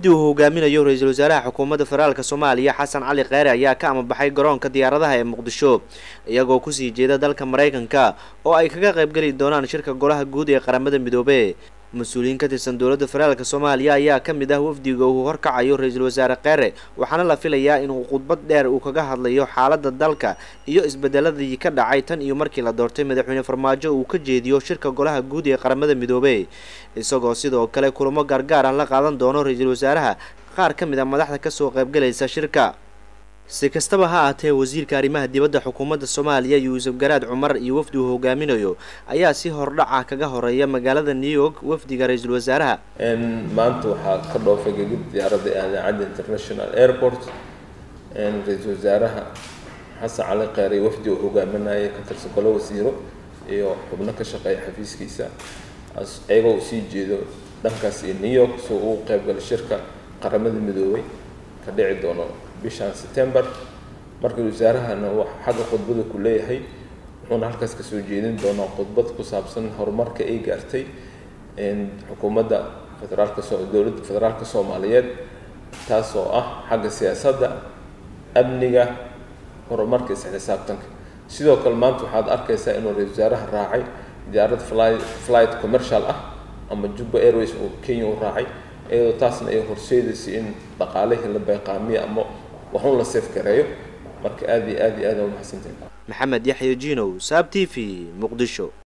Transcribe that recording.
wafdi uu hogaaminayo ra'iisul wasaaraha xukuumadda federaalka Soomaaliya Xasan Cali Kheyre ayaa ka amabaxay garoonka diyaaradaha ee Muqdisho iyagoo ku sii jeeda dalka Mareykanka oo ay kaga qayb gali doonaan shirka golaha guud ee qaramada midoobay. Mas'uuliyiin ka tirsan dowladda federaalka Soomaaliya ayaa ka mid ah wafdiga uu horkacayo ra'iisul wasaare Kheyre waxaana la filayaa inuu khudbad dheer uu kaga hadlayo xaaladda dalka iyo isbedeladii ka dhacay tan iyo markii la doortay madaxweyne Farmaajo uu ka jeediyo shirka golaha guud ee qaramada midoobay, isagoo sidoo kale kulamo gaar ah la qaadan doono ra'iisul wasaaraha qaar ka mid ah madaxda ka soo qayb galaysa shirka. Si kastaba ha ahaatee, wasiirka arrimaha dibadda xukuumadda Soomaaliya Yuusuf Garaad Cumar iyo wafdi uu hogaaminayo ayaa si hordhac kaga horeeya magaalada New York wafdiga ra'iisul wasaaraha. maanta waxaa ka dhoofay gegida diyaaradda Aadan International Airport ra'iisul wasaaraha Xasan Cali Kheyre wafdi uu hogaaminayay ka tirsan golaha wasiiro iyo xubno ka shaqeeya xafiiskiisa ayagoo sii jeedo dhankaas New York soo uu qayb galay shirka qaramada midoobay ka dhici doono bishan September. markii wasaarahana wax xagga khudbada ku leeyahay wuxuuna halkaas ka soo jeedin doonaa khudbad ku saabsan horumarka ay gaartay xukuumadda dowladda federaalka Soomaaliyeed taasoo ah xagga siyaasadda, amniga, horumarka isla xisaabtanka. sidoo kale maanta waxaad arkaysaa inuu ra'iisul wasaaraha raacay diyaarad flight commercial ah ama Juba Airways oo Kenya u raacay iyadoo taasna ay horseedaysay in dhaqaalihii la bayqaamiyo ama waxun la seef gareeyo. marka aad iyo aad u mahadsantahay. Maxamed Yaxya Jinow, Saab TV, Muqdisho.